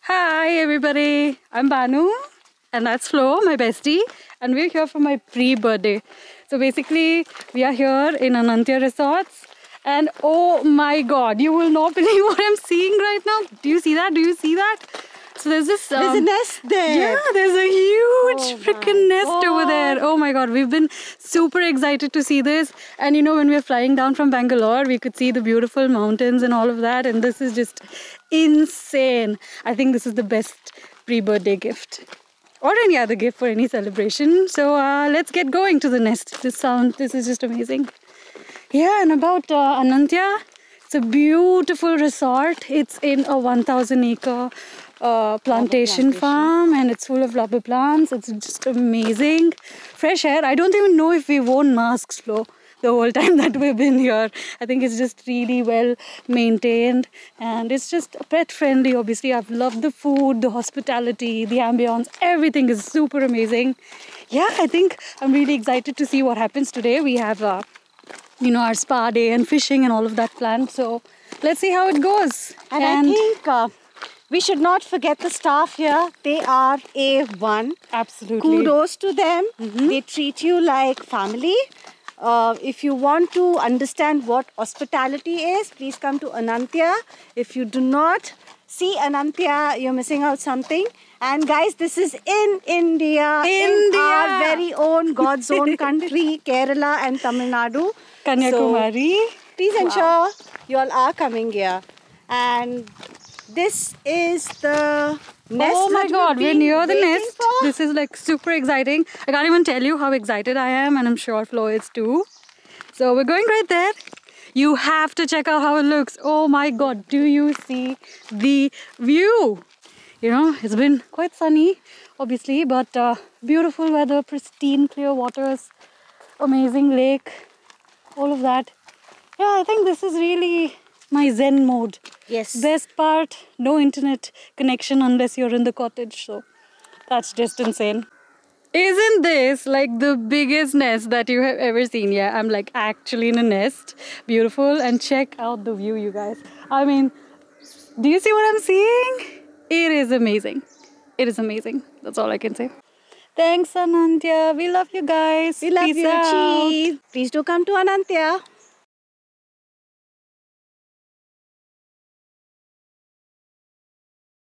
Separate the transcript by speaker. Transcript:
Speaker 1: Hi everybody, I'm Banu and that's Flo, my bestie, and we're here for my pre-birthday. So basically we are here in Anantya Resorts and oh my god, you will not believe what I'm seeing right now. Do you see that? Do you see that? So there's this...
Speaker 2: there's a nest there.
Speaker 1: Yeah, there's a huge freaking nest over there. Oh my god, we've been super excited to see this. And you know, when we were flying down from Bangalore, we could see the beautiful mountains and all of that. And this is just insane. I think this is the best pre-birthday gift. Or any other gift for any celebration. So let's get going to the nest. This is just amazing. Yeah, and about Anantya, it's a beautiful resort. It's in a 1,000-acre plantation farm, and it's full of rubber plants. It's just amazing. Fresh air. I don't even know if we've worn masks, Flo, the whole time that we've been here. I think it's just really well maintained, and it's just pet friendly. Obviously, I've loved the food, the hospitality, the ambience. Everything is super amazing. Yeah, I think I'm really excited to see what happens today. We have you know, our spa day and fishing and all of that planned. So let's see how it goes.
Speaker 2: And I think we should not forget the staff here. They are A1.
Speaker 1: Absolutely.
Speaker 2: Kudos to them. They treat you like family. If you want to understand what hospitality is, please come to Anantya. If you do not see Anantya, you're missing out something. And guys, this is in India. In our very own, God's own country, Kerala and Tamil Nadu.
Speaker 1: Kanyakumari.
Speaker 2: So, please ensure you all are coming here. And this is the nest.
Speaker 1: Oh my god, we're near the nest. This is like super exciting. I can't even tell you how excited I am, and I'm sure Flo is too. So we're going right there. You have to check out how it looks. Oh my god, do you see the view? You know, it's been quite sunny, obviously, but beautiful weather, pristine, clear waters, amazing lake, all of that. Yeah, I think this is really my Zen mode.
Speaker 2: Yes.
Speaker 1: Best part, no internet connection unless you're in the cottage, so that's just insane. Isn't this like the biggest nest that you have ever seen? Yeah, I'm like actually in a nest. Beautiful, and check out the view, you guys. I mean, do you see what I'm seeing? It is amazing. It is amazing. That's all I can say. Thanks, Anantya. We love you guys.
Speaker 2: We love
Speaker 1: Peace
Speaker 2: you,
Speaker 1: out.
Speaker 2: Chi. Please do come to Anantya.